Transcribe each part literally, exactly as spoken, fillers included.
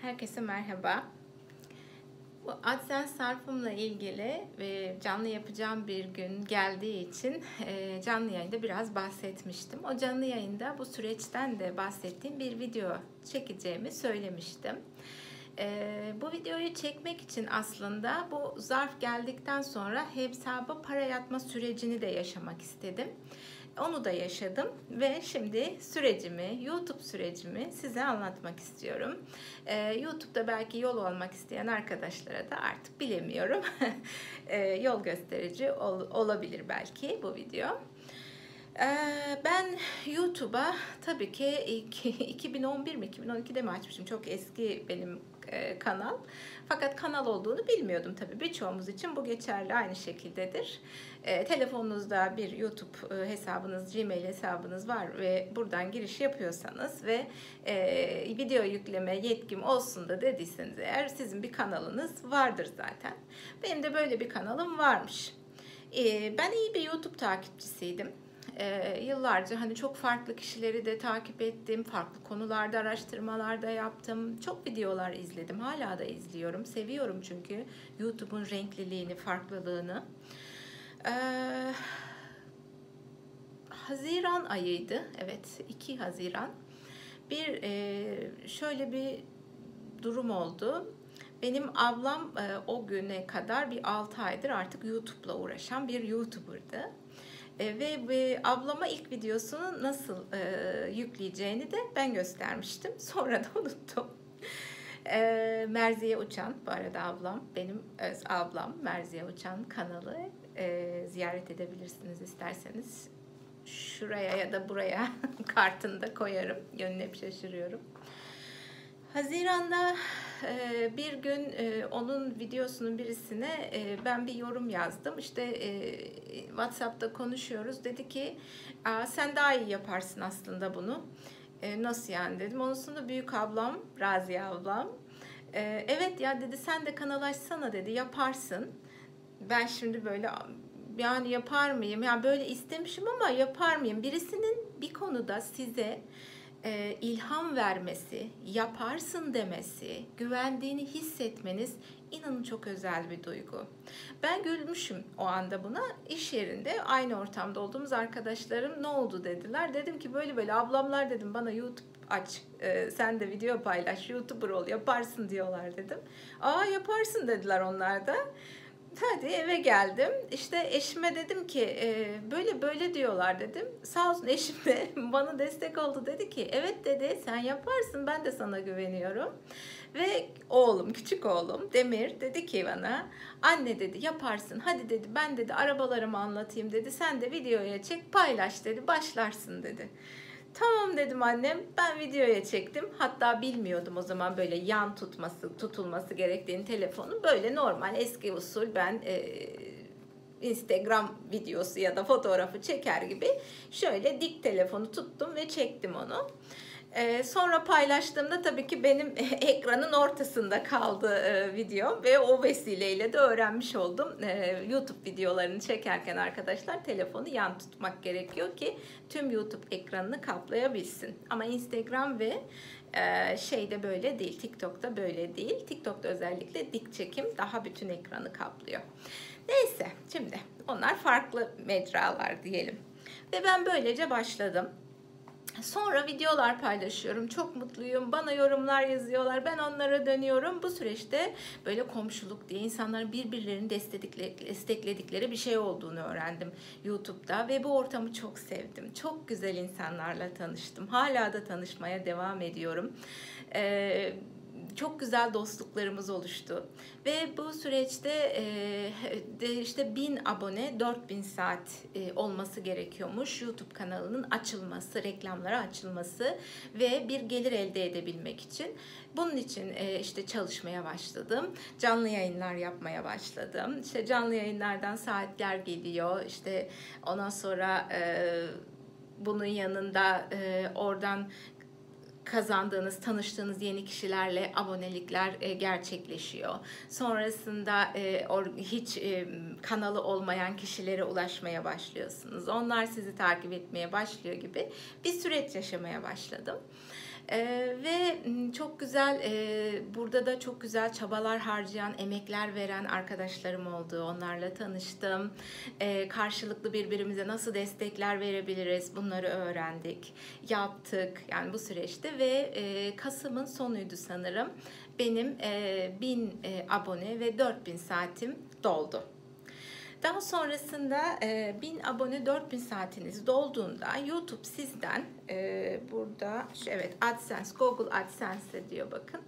Herkese merhaba. Bu AdSense sarfımla ilgili ve canlı yapacağım bir gün geldiği için e, canlı yayında biraz bahsetmiştim. O canlı yayında bu süreçten de bahsettiğim bir video çekeceğimi söylemiştim. E, bu videoyu çekmek için aslında bu zarf geldikten sonra hesaba para yatma sürecini de yaşamak istedim. Onu da yaşadım ve şimdi sürecimi, YouTube sürecimi size anlatmak istiyorum. Ee, YouTube'da belki yol olmak isteyen arkadaşlara da artık bilemiyorum. ee, yol gösterici ol, olabilir belki bu video. Ee, ben YouTube'a tabii ki iki bin on bir mi iki bin on ikide mi açmışım? Çok eski benim e, kanal. Fakat kanal olduğunu bilmiyordum tabii. Birçoğumuz için bu geçerli, aynı şekildedir. E, telefonunuzda bir YouTube e, hesabınız, Gmail hesabınız var ve buradan giriş yapıyorsanız ve e, video yükleme yetkim olsun da dediyseniz eğer sizin bir kanalınız vardır zaten. Benim de böyle bir kanalım varmış. E, ben iyi bir YouTube takipçisiydim. Ee, yıllarca hani çok farklı kişileri de takip ettim, farklı konularda araştırmalar da yaptım, çok videolar izledim, hala da izliyorum, seviyorum çünkü YouTube'un renkliliğini, farklılığını. Ee, Haziran ayıydı, evet, iki Haziran. Bir e, şöyle bir durum oldu. Benim ablam e, o güne kadar bir altı aydır artık YouTube'la uğraşan bir YouTuber'dı. E, ve, ve ablama ilk videosunu nasıl e, yükleyeceğini de ben göstermiştim. Sonra da unuttum. E, Merziye Uçan, bu arada ablam, benim öz ablam Merziye Uçan kanalı e, ziyaret edebilirsiniz isterseniz. Şuraya ya da buraya kartını da koyarım. Yönünü hep şaşırıyorum. Haziran'da e, bir gün e, onun videosunun birisine e, ben bir yorum yazdım. İşte e, WhatsApp'ta konuşuyoruz. Dedi ki, sen daha iyi yaparsın aslında bunu. E, nasıl yani dedim. Onun sonra büyük ablam, Raziye ablam. E, evet ya dedi, sen de kanal açsana dedi, yaparsın. Ben şimdi böyle yani yapar mıyım? Yani böyle istemişim ama yapar mıyım? Birisinin bir konuda size e, ilham vermesi, yaparsın demesi, güvendiğini hissetmeniz inanın çok özel bir duygu. Ben gülmüşüm o anda buna. İş yerinde aynı ortamda olduğumuz arkadaşlarım ne oldu dediler. Dedim ki böyle böyle ablamlar dedim bana YouTube aç, e, sen de video paylaş, YouTuber ol, yaparsın diyorlar dedim. Aa yaparsın dediler onlar da. Hadi eve geldim. İşte eşime dedim ki e, böyle böyle diyorlar dedim. Sağ olsun eşim de bana destek oldu. Dedi ki evet dedi, sen yaparsın, ben de sana güveniyorum. Ve oğlum, küçük oğlum Demir dedi ki bana, anne dedi yaparsın, hadi dedi ben dedi arabalarımı anlatayım dedi. Sen de videoya çek, paylaş dedi, başlarsın dedi. Tamam dedim annem, ben videoya çektim. Hatta bilmiyordum o zaman böyle yan tutması, tutulması gerektiğini telefonun. Böyle normal eski usul ben e, Instagram videosu ya da fotoğrafı çeker gibi şöyle dik telefonu tuttum ve çektim onu. Ee, sonra paylaştığımda tabii ki benim ekranın ortasında kaldı e, video ve o vesileyle de öğrenmiş oldum. E, YouTube videolarını çekerken arkadaşlar telefonu yan tutmak gerekiyor ki tüm YouTube ekranını kaplayabilsin. Ama Instagram ve e, şeyde böyle değil, TikTok'ta böyle değil. TikTok'ta özellikle dik çekim daha bütün ekranı kaplıyor. Neyse, şimdi onlar farklı mecralar diyelim. Ve ben böylece başladım. Sonra videolar paylaşıyorum. Çok mutluyum. Bana yorumlar yazıyorlar. Ben onlara dönüyorum. Bu süreçte böyle komşuluk diye insanların birbirlerini destekledikleri bir şey olduğunu öğrendim YouTube'da ve bu ortamı çok sevdim. Çok güzel insanlarla tanıştım. Hala da tanışmaya devam ediyorum. Ee, Çok güzel dostluklarımız oluştu ve bu süreçte e, de işte bin abone, dört bin saat e, olması gerekiyormuş YouTube kanalının açılması, reklamlara açılması ve bir gelir elde edebilmek için. Bunun için e, işte çalışmaya başladım, canlı yayınlar yapmaya başladım. İşte canlı yayınlardan saatler geliyor, işte ondan sonra e, bunun yanında e, oradan kazandığınız, tanıştığınız yeni kişilerle abonelikler e, gerçekleşiyor. Sonrasında e, or, hiç e, kanalı olmayan kişilere ulaşmaya başlıyorsunuz. Onlar sizi takip etmeye başlıyor gibi bir süreç yaşamaya başladım. E, ve çok güzel, e, burada da çok güzel çabalar harcayan, emekler veren arkadaşlarım oldu. Onlarla tanıştım. E, karşılıklı birbirimize nasıl destekler verebiliriz bunları öğrendik, yaptık yani bu süreçte ve e, Kasım'ın sonuydu sanırım. Benim e, bin e, abone ve dört bin saatim doldu. Daha sonrasında e, bin abone dört bin saatiniz dolduğunda YouTube sizden e, burada evet AdSense, Google AdSense diyor bakın.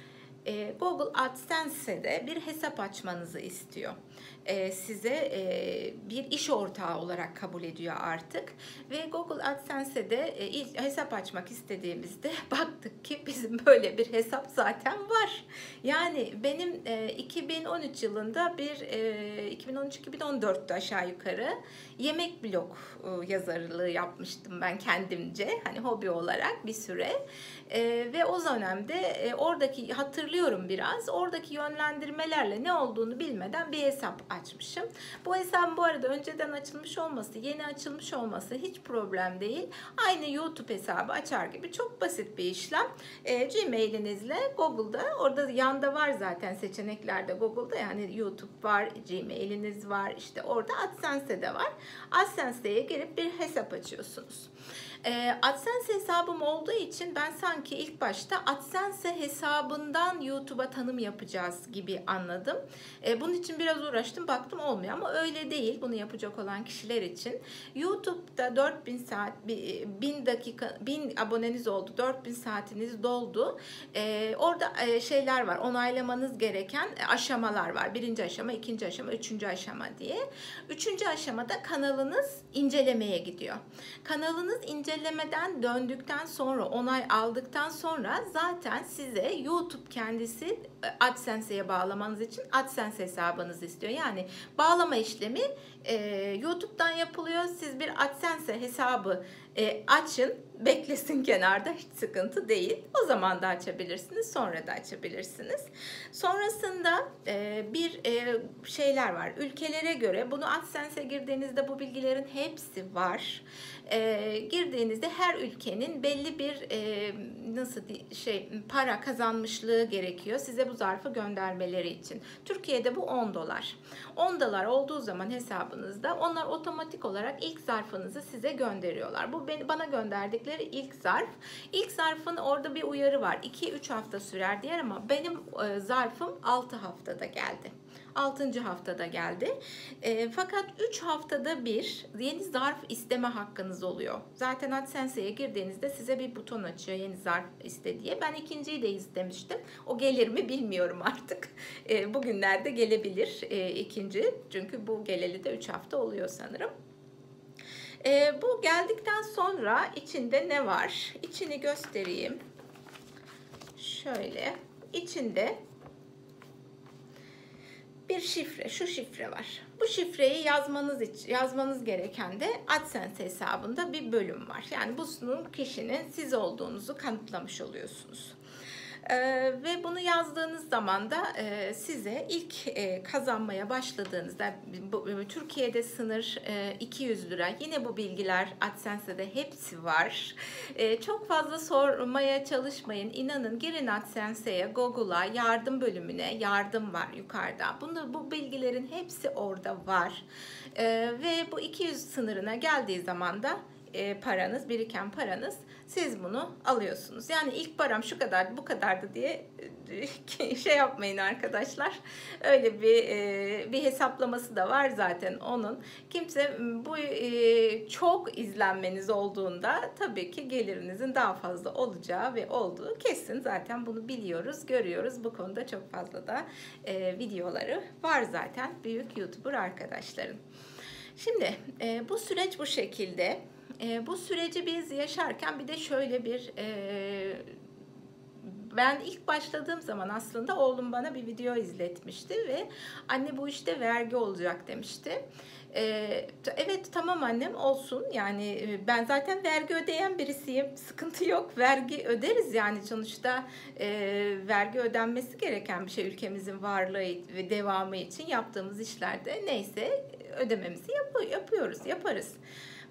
E, Google AdSense'de bir hesap açmanızı istiyor. E, size e, bir iş ortağı olarak kabul ediyor artık. Ve Google AdSense'de e, hesap açmak istediğimizde baktık ki bizim böyle bir hesap zaten var. Yani benim e, iki bin on üç yılında bir e, iki bin on üç iki bin on dörtte aşağı yukarı yemek blog e, yazarlığı yapmıştım ben kendimce. Hani hobi olarak bir süre. E, ve o dönemde e, oradaki hatırlıyorum biraz. Oradaki yönlendirmelerle ne olduğunu bilmeden bir hesap açmışım. Bu hesabın bu arada önceden açılmış olması, yeni açılmış olması hiç problem değil. Aynı YouTube hesabı açar gibi çok basit bir işlem. E, Gmail'inizle Google'da, orada yanda var zaten seçeneklerde Google'da, yani YouTube var, Gmail'iniz var, işte orada AdSense'de var. AdSense'ye girip bir hesap açıyorsunuz. E, AdSense hesabım olduğu için ben sanki ilk başta AdSense hesabından YouTube'a tanım yapacağız gibi anladım. E, bunun için biraz uğraştım, baktım olmuyor ama öyle değil. Bunu yapacak olan kişiler için YouTube'da dört bin saat, bin dakika, bin aboneniz oldu, dört bin saatiniz doldu. E, orada e, şeyler var, onaylamanız gereken aşamalar var. Birinci aşama, ikinci aşama, üçüncü aşama diye. Üçüncü aşamada kanalınız incelemeye gidiyor. Kanalınız incelemeden döndükten sonra, onay aldıktan sonra zaten size YouTube kendisi AdSense'ye bağlamanız için AdSense hesabınızı istiyor. Yani bağlama işlemi e, YouTube'dan yapılıyor. Siz bir AdSense hesabı e, açın, beklesin kenarda, hiç sıkıntı değil. O zaman da açabilirsiniz, sonra da açabilirsiniz. Sonrasında e, bir e, şeyler var. Ülkelere göre, bunu AdSense'e girdiğinizde bu bilgilerin hepsi var. E, girdiğinizde her ülkenin belli bir e, nasıl şey para kazanmışlığı gerekiyor size bu zarfı göndermeleri için. Türkiye'de bu on dolar. on dolar olduğu zaman hesabınızda onlar otomatik olarak ilk zarfınızı size gönderiyorlar. Bu beni, bana gönderdikleri ilk zarf. İlk zarfın orada bir uyarı var. iki üç hafta sürer diğer ama benim e, zarfım altı haftada geldi. altıncı haftada geldi. E, fakat üç haftada bir yeni zarf isteme hakkınız oluyor. Zaten AdSense'ye girdiğinizde size bir buton açıyor yeni zarf iste diye. Ben ikinciyi de istemiştim. O gelir mi bilmiyorum artık. E, bugünlerde gelebilir e, ikinci. Çünkü bu geleli de üç hafta oluyor sanırım. E, bu geldikten sonra içinde ne var? İçini göstereyim. Şöyle. İçinde bir şifre, şu şifre var. Bu şifreyi yazmanız için, yazmanız gereken de AdSense hesabında bir bölüm var. Yani bunun kişinin siz olduğunuzu kanıtlamış oluyorsunuz. Ee, ve bunu yazdığınız zaman da e, size ilk e, kazanmaya başladığınızda bu, Türkiye'de sınır e, iki yüz lira. Yine bu bilgiler AdSense'de hepsi var. E, çok fazla sormaya çalışmayın. İnanın, girin AdSense'ye, Google'a, yardım bölümüne, yardım var yukarıda. Bunu, bu bilgilerin hepsi orada var. E, ve bu iki yüz sınırına geldiği zaman da E, paranız, biriken paranız, siz bunu alıyorsunuz. Yani ilk param şu kadar, bu kadardı diye e, şey yapmayın arkadaşlar. Öyle bir e, bir hesaplaması da var zaten onun. Kimse bu e, çok izlenmeniz olduğunda tabii ki gelirinizin daha fazla olacağı ve olduğu kesin. Zaten bunu biliyoruz, görüyoruz. Bu konuda çok fazla da e, videoları var zaten büyük YouTuber arkadaşların. Şimdi e, bu süreç bu şekilde. E, bu süreci biz yaşarken bir de şöyle bir e, ben ilk başladığım zaman aslında oğlum bana bir video izletmişti ve anne bu işte vergi olacak demişti. E, evet tamam annem, olsun yani ben zaten vergi ödeyen birisiyim, sıkıntı yok, vergi öderiz yani sonuçta e, vergi ödenmesi gereken bir şey ülkemizin varlığı ve devamı için yaptığımız işlerde, neyse ödememizi yap yapıyoruz, yaparız.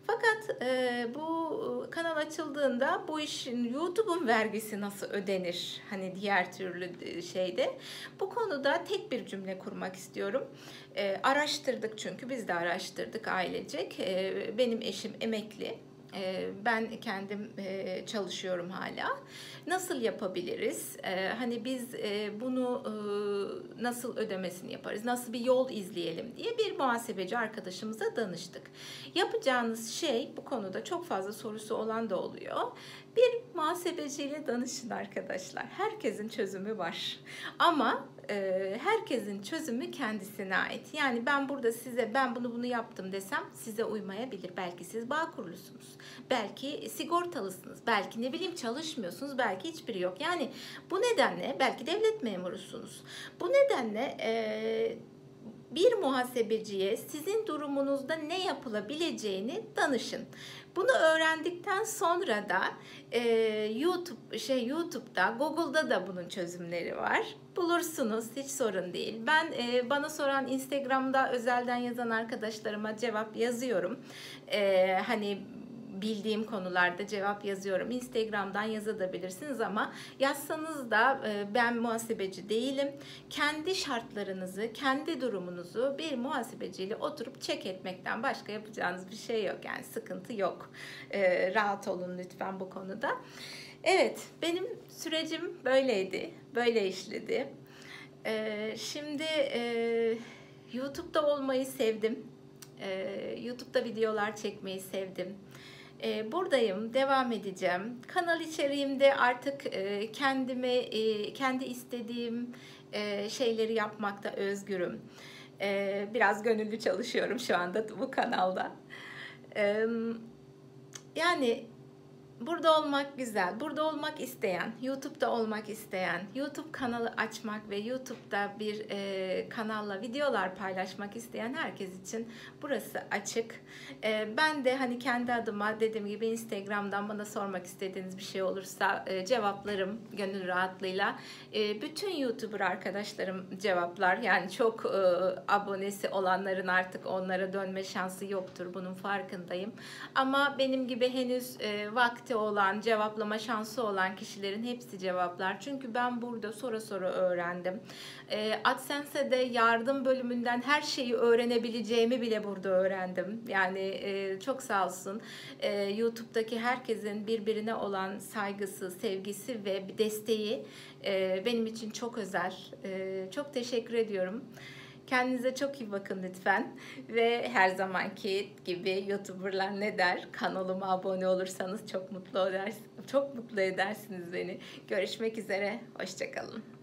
Fakat e, bu kanal açıldığında bu işin YouTube'un vergisi nasıl ödenir? Hani diğer türlü şeyde. Bu konuda tek bir cümle kurmak istiyorum. E, araştırdık çünkü biz de araştırdık ailecek. E, benim eşim emekli. Ben kendim çalışıyorum hala. Nasıl yapabiliriz? Hani biz bunu nasıl ödemesini yaparız? Nasıl bir yol izleyelim diye bir muhasebeci arkadaşımıza danıştık. Yapacağınız şey, bu konuda çok fazla sorusu olan da oluyor. Bir muhasebeciyle danışın arkadaşlar. Herkesin çözümü var. Ama e, herkesin çözümü kendisine ait. Yani ben burada size ben bunu bunu yaptım desem size uymayabilir. Belki siz Bağkurlusunuz. Belki sigortalısınız. Belki ne bileyim çalışmıyorsunuz. Belki hiçbiri yok. Yani bu nedenle belki devlet memurusunuz. Bu nedenle e, bir muhasebeciye sizin durumunuzda ne yapılabileceğini danışın. Bunu öğrendikten sonra da e, YouTube şey YouTube'da, Google'da da bunun çözümleri var. Bulursunuz, hiç sorun değil. Ben e, bana soran Instagram'da özelden yazan arkadaşlarıma cevap yazıyorum. E, hani bildiğim konularda cevap yazıyorum. Instagram'dan yazabilirsiniz ama yazsanız da ben muhasebeci değilim. Kendi şartlarınızı, kendi durumunuzu bir muhasebeciyle oturup check etmekten başka yapacağınız bir şey yok. Yani sıkıntı yok. Rahat olun lütfen bu konuda. Evet, benim sürecim böyleydi. Böyle işledi. Şimdi YouTube'da olmayı sevdim. YouTube'da videolar çekmeyi sevdim. Buradayım, devam edeceğim. Kanal içeriğimde artık kendime, kendi istediğim şeyleri yapmakta özgürüm. Biraz gönüllü çalışıyorum şu anda bu kanalda. Yani burada olmak güzel. Burada olmak isteyen, YouTube'da olmak isteyen, YouTube kanalı açmak ve YouTube'da bir e, kanalla videolar paylaşmak isteyen herkes için burası açık. E, ben de hani kendi adıma dediğim gibi Instagram'dan bana sormak istediğiniz bir şey olursa e, cevaplarım gönül rahatlığıyla. E, bütün YouTuber arkadaşlarım cevaplar. Yani çok e, abonesi olanların artık onlara dönme şansı yoktur. Bunun farkındayım. Ama benim gibi henüz e, vakti olan, cevaplama şansı olan kişilerin hepsi cevaplar. Çünkü ben burada sonra sonra öğrendim. E, AdSense'de yardım bölümünden her şeyi öğrenebileceğimi bile burada öğrendim. Yani e, çok sağ olsun. E, YouTube'daki herkesin birbirine olan saygısı, sevgisi ve desteği e, benim için çok özel. E, çok teşekkür ediyorum. Kendinize çok iyi bakın lütfen ve her zamanki gibi YouTuber'lar ne der? Kanalıma abone olursanız çok mutlu edersiniz, çok mutlu edersiniz beni. Görüşmek üzere, hoşça kalın.